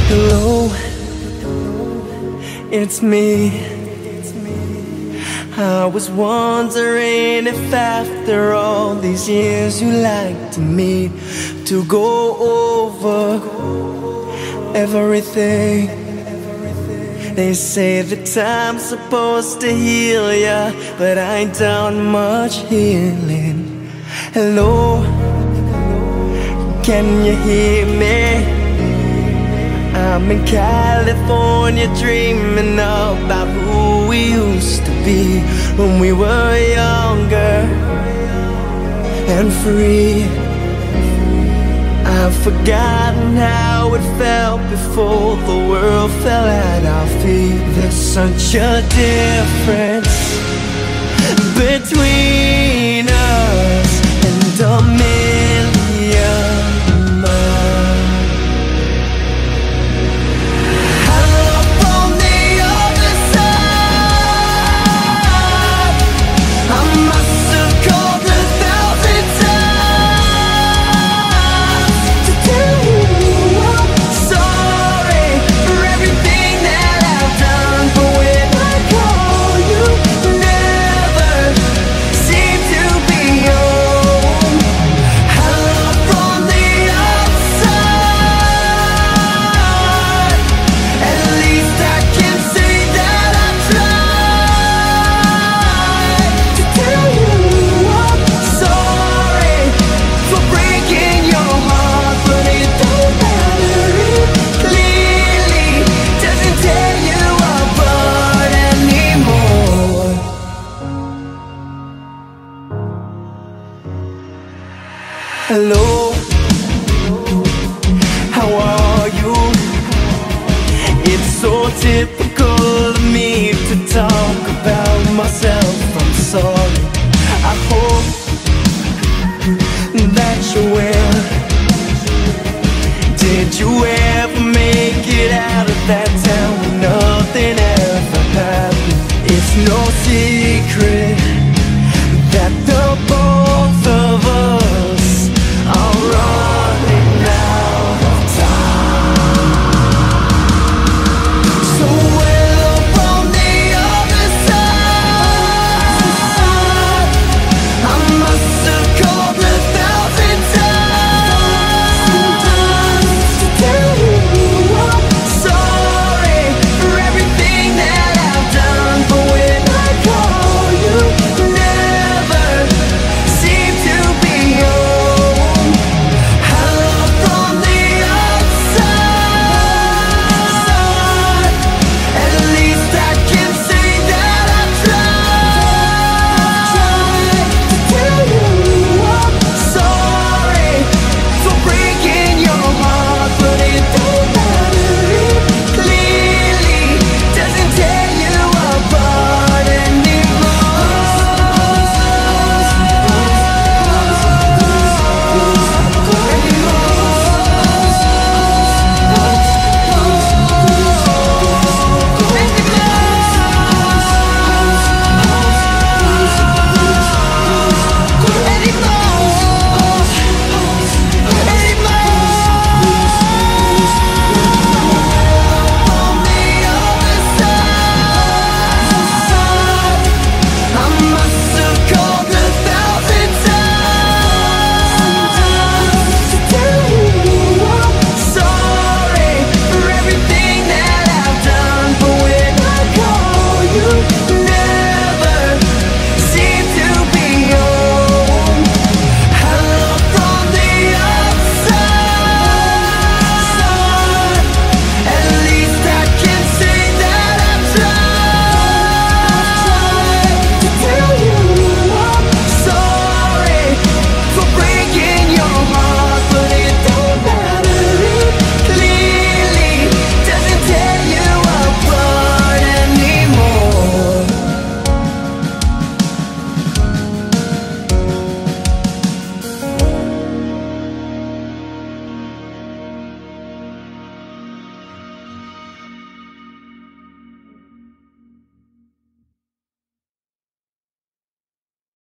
Hello, it's me. I was wondering if after all these years you'd like to meet to go over everything. They say that time's supposed to heal ya, but I ain't done much healing. Hello, can you hear me? I'm in California dreaming about who we used to be when we were younger and free. I've forgotten how it felt before the world fell at our feet. There's such a difference between us and a million miles. Hello, how are you? It's so typical of me to talk about myself.